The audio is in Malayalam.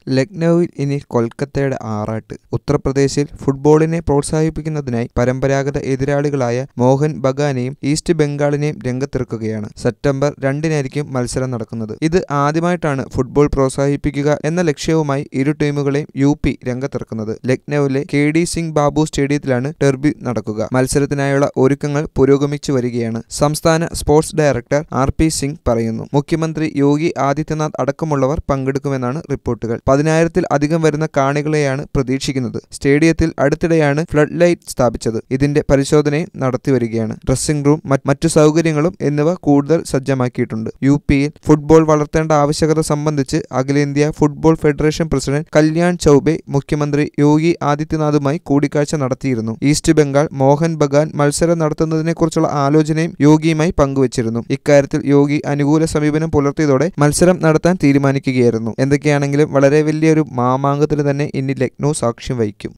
ലക്നൌവിൽ ഇനി കൊൽക്കത്തയുടെ ആറാട്ട്. ഉത്തർപ്രദേശിൽ ഫുട്ബോളിനെ പ്രോത്സാഹിപ്പിക്കുന്നതിനായി പരമ്പരാഗത എതിരാളികളായ മോഹൻ ബഗാനെയും ഈസ്റ്റ് ബംഗാളിനെയും രംഗത്തിറക്കുകയാണ്. സെപ്റ്റംബർ 2-നായിരിക്കും മത്സരം നടക്കുന്നത്. ഇത് ആദ്യമായിട്ടാണ് ഫുട്ബോൾ പ്രോത്സാഹിപ്പിക്കുക എന്ന ലക്ഷ്യവുമായി ഇരു ടീമുകളെയും UP രംഗത്തിറക്കുന്നത്. ലക്നൌവിലെ KD സിംഗ് ബാബു സ്റ്റേഡിയത്തിലാണ് ഡെർബി നടക്കുക. മത്സരത്തിനായുള്ള ഒരുക്കങ്ങൾ പുരോഗമിച്ചു വരികയാണ്. സംസ്ഥാന സ്പോർട്സ് ഡയറക്ടർ RP സിംഗ് പറയുന്നു. മുഖ്യമന്ത്രി യോഗി ആദിത്യനാഥ് അടക്കമുള്ളവർ പങ്കെടുക്കുമെന്നാണ് റിപ്പോർട്ടുകൾ. 10,000-ൽ അധികം വരുന്ന കാണികളെയാണ് പ്രതീക്ഷിക്കുന്നത്. സ്റ്റേഡിയത്തിൽ അടുത്തിടെയാണ് ഫ്ലഡ് ലൈറ്റ് സ്ഥാപിച്ചത്. ഇതിന്റെ പരിശോധനയും നടത്തിവരികയാണ്. ഡ്രസ്സിംഗ് റൂം, മറ്റു സൗകര്യങ്ങളും എന്നിവ കൂടുതൽ സജ്ജമാക്കിയിട്ടുണ്ട്. UPയിൽ ഫുട്ബോൾ വളർത്തേണ്ട ആവശ്യകത സംബന്ധിച്ച് അഖിലേന്ത്യാ football federation president Kalyan Chaubey മുഖ്യമന്ത്രി യോഗി ആദിത്യനാഥുമായി കൂടിക്കാഴ്ച നടത്തിയിരുന്നു. ഈസ്റ്റ് ബംഗാൾ മോഹൻ ബഗാൻ മത്സരം നടത്തുന്നതിനെക്കുറിച്ചുള്ള ആലോചനയും യോഗിയുമായി പങ്കുവച്ചിരുന്നു. ഇക്കാര്യത്തിൽ യോഗി അനുകൂല സമീപനം പുലർത്തിയതോടെ മത്സരം നടത്താൻ തീരുമാനിക്കുകയായിരുന്നു. എന്തൊക്കെയാണെങ്കിലും വളരെ വലിയൊരു മാമാങ്കത്തിന് തന്നെ ഇനി ലക്നൌ സാക്ഷ്യം വഹിക്കും.